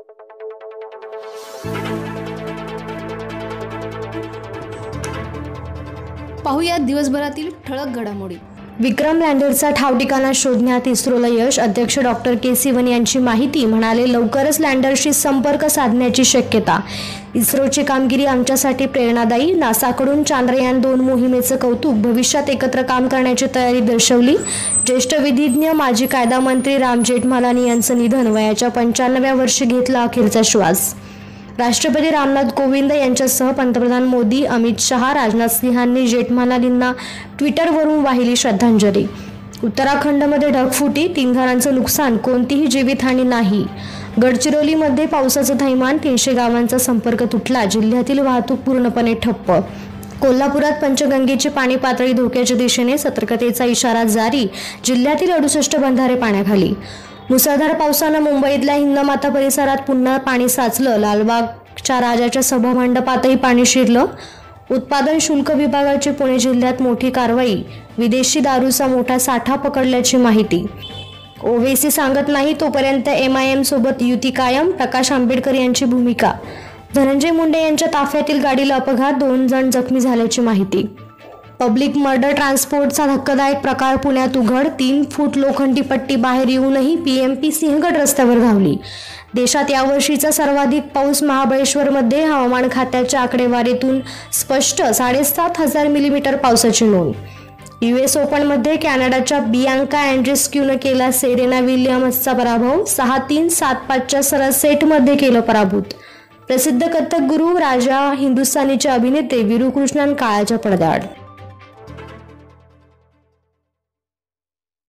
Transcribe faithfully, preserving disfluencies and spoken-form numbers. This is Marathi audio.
पाहूया दिवसभरातील ठळक घडामोडी। विक्रम लँडरचा ठाव ठिकाणा शोधण्यात इस्रोला यश। अध्यक्ष डॉक्टर के सिवन यांची माहिती। म्हणाले, लवकरच लँडरशी संपर्क साधण्याची शक्यता। इस्रोची कामगिरी आमच्यासाठी प्रेरणादायी। नासाकडून चांद्रयान दोन मोहिमेचं कौतुक। भविष्यात एकत्र काम करण्याची तयारी दर्शवली। ज्येष्ठ विधिज्ञ माजी कायदा मंत्री राम जेठमलानी यांचं निधन। वयाच्या पंच्याण्णव्या वर्षी घेतला अखेरचा श्वास। राष्ट्रपती रामनाथ कोविंद यांच्यासह पंतप्रधान मोदी, अमित शहा, राजनाथ सिंहांनी जेठमलानींना ट्विटरवरून वाहिली श्रद्धांजली। उत्तराखंडमध्ये ढगफुटी, तीन घरांचं नुकसान, कोणतीही जीवितहानी नाही। गडचिरोलीमध्ये पावसाचं थैमान, तीनशे गावांचा संपर्क तुटला। जिल्ह्यातील वाहतूक पूर्णपणे ठप्प। कोल्हापुरात पंचगंगेची पाणी पातळी धोक्याच्या दिशेने, सतर्कतेचा इशारा जारी। जिल्ह्यातील अडुसष्ट बंधारे पाण्याखाली। मुसळधार पावसानं मुंबईतल्या हिंदमाता परिसरात पुन्हा पाणी साचलं। लालबागच्या राजाच्या सभामंडपातही पाणी शिरलं। उत्पादन शुल्क विभागाची पुणे जिल्ह्यात मोठी कारवाई। विदेशी दारूचा मोठा साठा पकडल्याची माहिती। ओवेसी सांगत नाही तोपर्यंत एम आय एम सोबत युती कायम। प्रकाश आंबेडकर यांची भूमिका। धनंजय मुंडे यांच्या ताफ्यातील गाडीला अपघात, दोन जण जखमी झाल्याची माहिती। पब्लिक मर्डर ट्रान्सपोर्टचा धक्कादायक प्रकार पुण्यात उघड। तीन फूट लोखंडी पट्टी बाहेर येऊनही पीएमपी सिंहगड रस्त्यावर धावली। देशात यावर्षीचा सर्वाधिक पाऊस महाबळेश्वरमध्ये। हवामान खात्याच्या आकडेवारीतून स्पष्ट। साडेसात हजार मिलीमीटर पावसाची नोंद। युएस ओपनमध्ये कॅनडाच्या बियांका अँड्रेस्क्यूनं केला सेरेना विल्यम्सचा पराभव। सहा तीन सात पाचच्या सरळ सेटमध्ये केलं पराभूत। प्रसिद्ध कथक गुरु राजा हिंदुस्थानीचे अभिनेते वीरू कृष्णन काळाच्या पडद्याआड।